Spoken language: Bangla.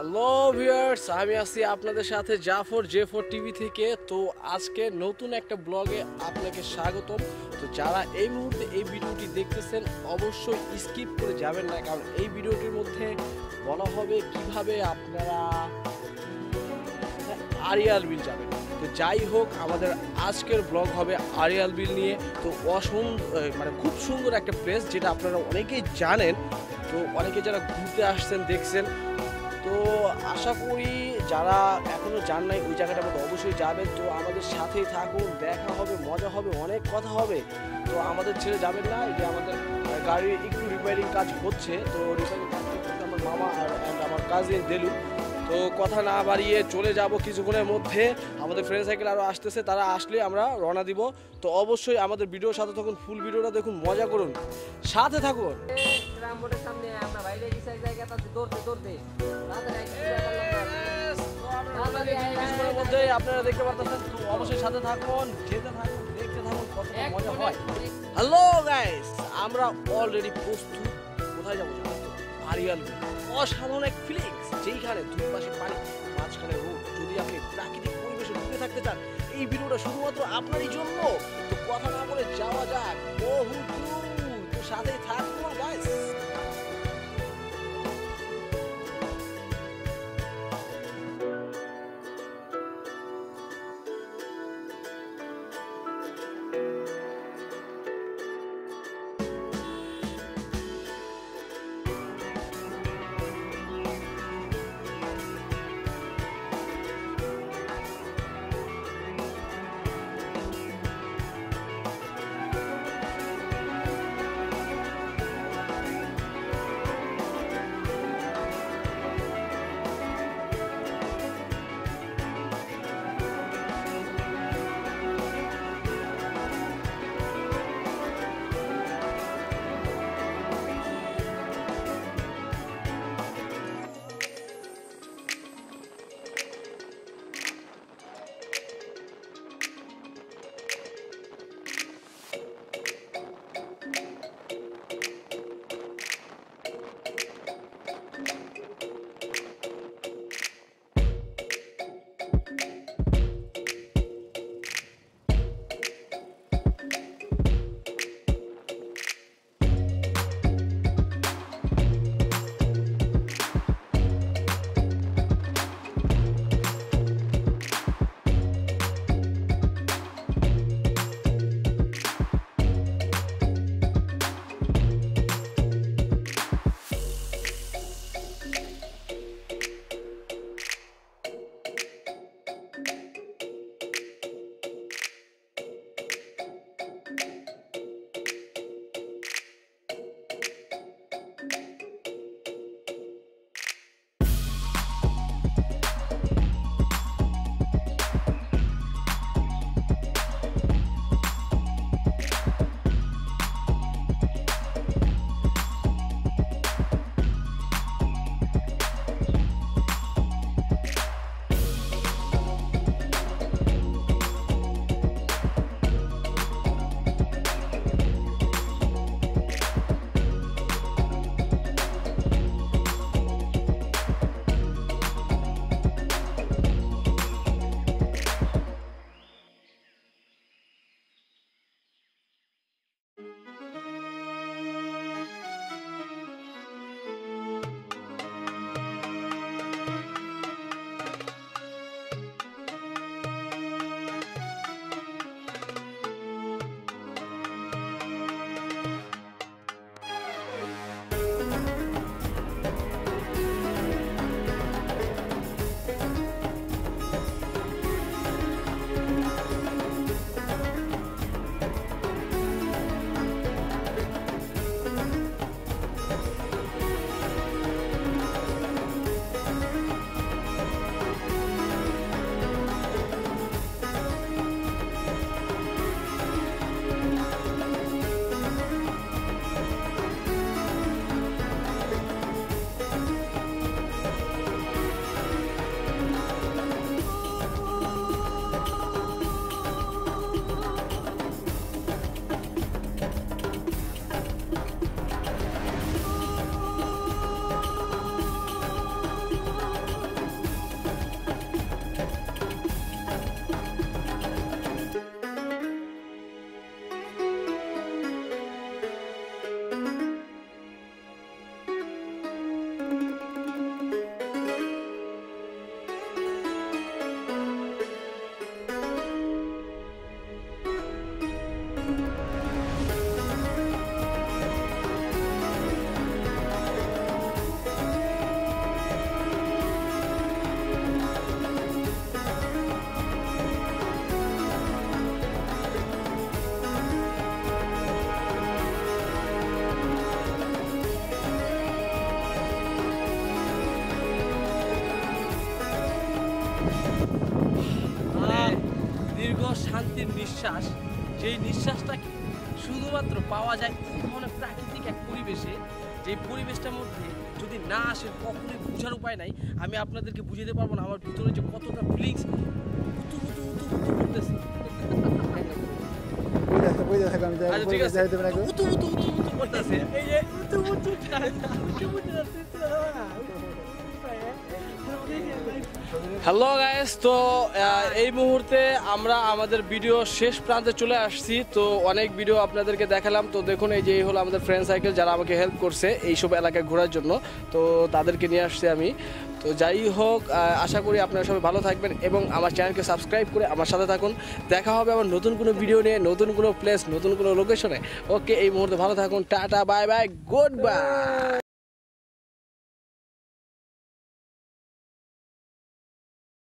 হ্যালো ভিউয়ার্স, আমি আছি আপনাদের সাথে জাফর জে4 টিভি থেকে। তো আজকে নতুন একটা ব্লগে আপনাকে স্বাগতম। তো যারা এই মুহূর্তে এই ভিডিওটি দেখতেছেন অবশ্যই স্কিপ করে যাবেন না, কারণ এই ভিডিওটির মধ্যে বলা হবে কিভাবে আপনারা আরিয়াল বিল যাবেন। তো যাই হোক, আমাদের আজকের ব্লগ হবে আরিয়াল বিল নিয়ে। তো খুব সুন্দর একটা প্লেস, যেটা আপনারা অনেকেই জানেন। তো অনেকে যারা ঘুরতে আসছেন দেখছেন, তো আশা করি যারা এখনো যান নাই ওই জায়গাটার মধ্যে অবশ্যই যাবেন। তো আমাদের সাথেই থাকুন, দেখা হবে, মজা হবে, অনেক কথা হবে। তো আমাদের ছেড়ে যাবেন না। এই যে আমাদের গাড়ির একটু রিপেয়ারিং কাজ হচ্ছে, তো রিপেয়ারিং কাজ করতে আমার মামা আর আমার কাজিন দেলু। তো কথা না বাড়িয়ে চলে যাব কিছুক্ষণের মধ্যে। আমাদের ফ্রেন্ড সাইকেল আরও আসতেছে, তারা আসলে আমরা রওনা দিব। তো অবশ্যই আমাদের ভিডিওর সাথে থাকুন, ফুল ভিডিওটা দেখুন, মজা করুন, সাথে থাকুন। সামনে আমরা বাইরে গেছি এক জায়গায় দৌড়তে মধ্যে আপনারা দেখতে পাচ্ছেন। তো অবশ্যই সাথে থাকুন, যেতে থাকুন, দেখতে থাকুন, কত মজা হয়। হ্যালো গাইস, আমরা অলরেডি প্রস্তুত। কোথায় যাবো জানো তো? আরিয়াল বিল। অসাধারণ এক ফিলিংস, যেইখানে দুই পাশে পানি, মাঝখানে রোড। যদি আপনি প্রাকৃতিক পরিবেশে ডুবে থাকতে চান, এই ভিডিওটা শুধুমাত্র আপনারই জন্য। তো কথা না বলে যাওয়া যাক বহু দূর। তো সাথেই থাকুন গাইস। শান্তির নিঃশ্বাস, যেই নিঃশ্বাসটা শুধুমাত্র পাওয়া যায় এই ধরনের প্রাকৃতিক এক পরিবেশে, যে পরিবেশটার মধ্যে যদি না আসেন কখনোই বোঝার উপায় নাই। আমি আপনাদেরকে বুঝাতে পারবো না আমার ভিতরে যে কতটা ফিলিংস করতেছে। আচ্ছা ঠিক আছে, করতেছে এই যে হ্যালো গাইস, তো এই মুহূর্তে আমরা আমাদের ভিডিও শেষ প্রান্তে চলে আসছি। তো অনেক ভিডিও আপনাদেরকে দেখালাম। তো দেখুন এই যে এই হলো আমাদের ফ্রেন্ড সাইকেল, যারা আমাকে হেল্প করছে এইসব এলাকায় ঘোরার জন্য। তো তাদেরকে নিয়ে আসছি আমি। তো যাই হোক, আশা করি আপনারা সবাই ভালো থাকবেন এবং আমার চ্যানেলকে সাবস্ক্রাইব করে আমার সাথে থাকুন। দেখা হবে আবার নতুন কোনো ভিডিও নিয়ে, নতুন কোনো প্লেস, নতুন কোনো লোকেশনে। ওকে, এই মুহূর্তে ভালো থাকুন। Tata, bye bye, good by.